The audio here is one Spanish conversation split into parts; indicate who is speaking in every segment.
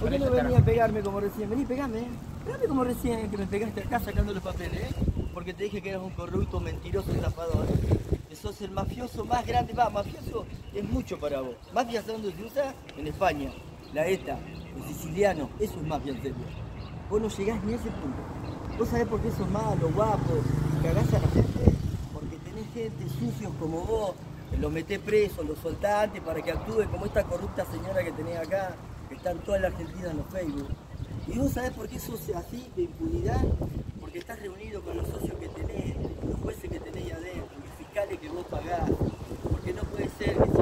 Speaker 1: ¿Por qué no venía a pegarme como recién? Vení, pegame. Pegame como recién que me pegaste acá sacando los papeles, ¿eh? Porque te dije que eras un corrupto, mentiroso, estafador. Que sos el mafioso más grande. Va, mafioso es mucho para vos. Mafia, ¿sabes dónde se usa? En España. La ETA, el siciliano. Eso es mafia en serio. Vos no llegás ni a ese punto. ¿Vos sabés por qué sos malo, guapo y cagás a la gente? Porque tenés gente sucios como vos, que los metés presos, los soltás antes para que actúe como esta corrupta señora que tenés acá, que está en toda la Argentina en los Facebook. ¿Y vos sabés por qué sos así, de impunidad? Porque estás reunido con los socios que tenés, los jueces que tenés ahí adentro, los fiscales que vos pagás. Porque no puede ser que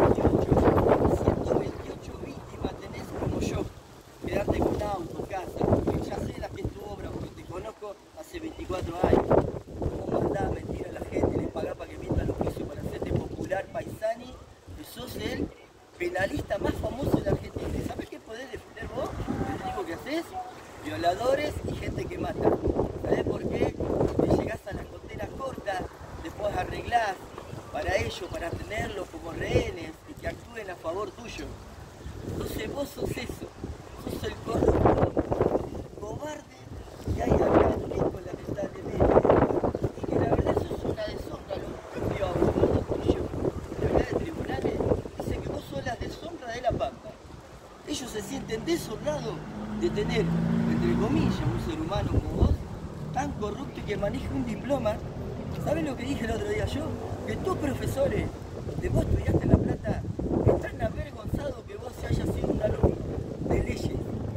Speaker 1: 128 víctimas tenés como yo. Quedarte con auto, casa, porque ya sé la que es tu obra, porque te conozco hace 24 años. Vos mandás mentir a la gente, les pagás para que mientan los pisos para hacerte popular, paisani, que sos el penalista más famoso de la Argentina. ¿Y sabés qué podés defender vos? Lo único que haces, violadores y gente que mata. ¿Sabés por qué? Porque llegás a las condenas cortas, después arreglás para ellos, para tenerlos como rehenes y que actúen a favor tuyo. Entonces vos sos eso. Sos el corrupto, cobarde que hay acá en México, lamentablemente. Y que la verdad sos una deshonra. Los propios abogados tuyos, la verdad de tribunales, dicen que vos sos la deshonra de la Pampa. Ellos se sienten deshonrados de tener, entre comillas, un ser humano como vos, tan corrupto y que maneja un diploma. ¿Sabés lo que dije el otro día yo? Que tus profesores de vos estudiaste en La Plata están avergonzados que vos hayas sido un alumno de leyes.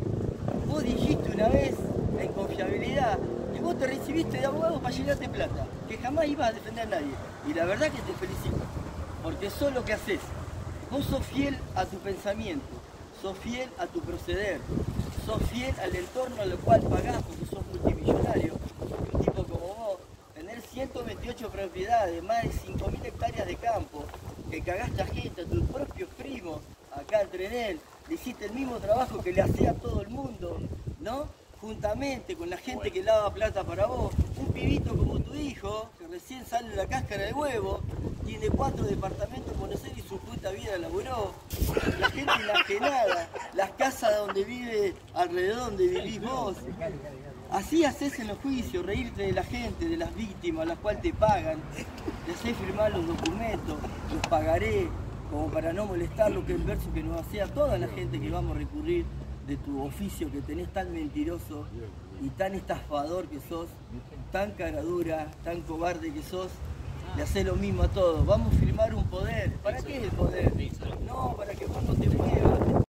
Speaker 1: Vos dijiste una vez, en confiabilidad, que vos te recibiste de abogado para llegarte plata, que jamás ibas a defender a nadie. Y la verdad que te felicito, porque sos lo que haces. Vos sos fiel a tu pensamiento, sos fiel a tu proceder, sos fiel al entorno al cual pagás porque sos multimillonario. Un tipo como vos, tener 128 propiedades, más de 5.000 hectáreas de campo, que cagaste a gente, a tus propios primos, acá en Trenel, le hiciste el mismo trabajo que le hacía a todo el mundo, ¿no? Juntamente con la gente que lava plata para vos, un pibito como tu hijo, que recién sale de la cáscara de huevo, tiene 4 departamentos en Buenos Aires y su puta vida laburó, la gente enajenada, las casas donde vive, alrededor donde vivís vos. Así haces en los juicios, reírte de la gente, de las víctimas, a las cuales te pagan, te haces firmar los documentos, los pagaré, como para no molestar lo que el verso que nos hace a toda la gente que vamos a recurrir de tu oficio que tenés tan mentiroso y tan estafador que sos, tan caradura, tan cobarde que sos, le haces lo mismo a todos. Vamos a firmar un poder. ¿Para qué el poder? No, para que vos no te muevas.